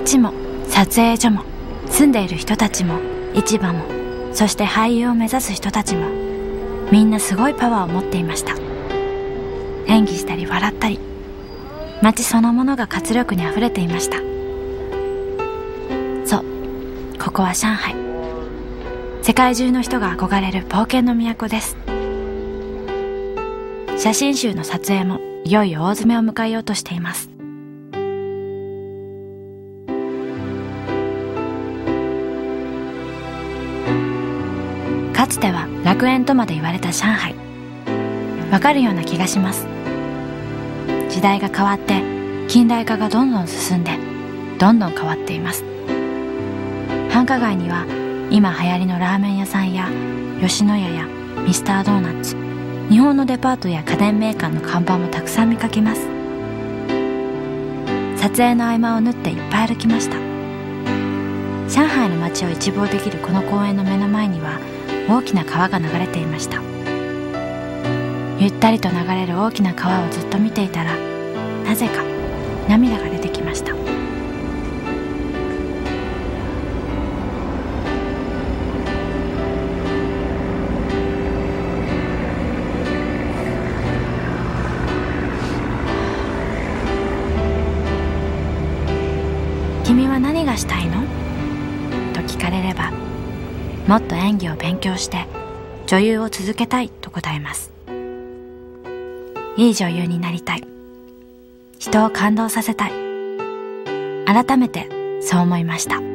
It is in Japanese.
街も撮影所も住んでいる人たちも市場も、そして俳優を目指す人たちも、みんなすごいパワーを持っていました。演技したり笑ったり、街そのものが活力にあふれていました。そう、ここは上海。世界中の人が憧れる冒険の都です。写真集の撮影もいよいよ大詰めを迎えようとしています。かつては楽園とまで言われた上海。わかるような気がします。時代が変わって近代化がどんどん進んで、どんどん変わっています。繁華街には今流行りのラーメン屋さんや吉野家やミスタードーナツ、日本のデパートや家電メーカーの看板もたくさん見かけます。撮影の合間を縫っていっぱい歩きました。上海の街を一望できるこの公園の目の前には大きな川が流れていました。ゆったりと流れる大きな川をずっと見ていたら、なぜか涙が出てきました。君は何がしたいの？と聞かれれば、もっと演技を勉強して女優を続けたいと答えます。いい女優になりたい。人を感動させたい。改めてそう思いました。